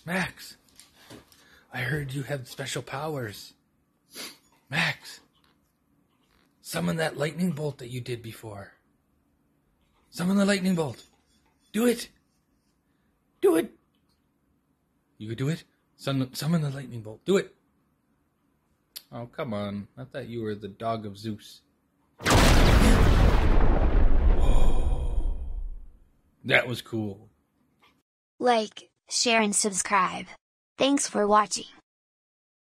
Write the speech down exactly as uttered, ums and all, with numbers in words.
Max, I heard you have special powers. Max, summon that lightning bolt that you did before. Summon the lightning bolt. Do it. Do it. You could do it? Summon, summon the lightning bolt. Do it. Oh, come on. I thought you were the dog of Zeus. Whoa. That was cool. Like, share and subscribe. Thanks for watching.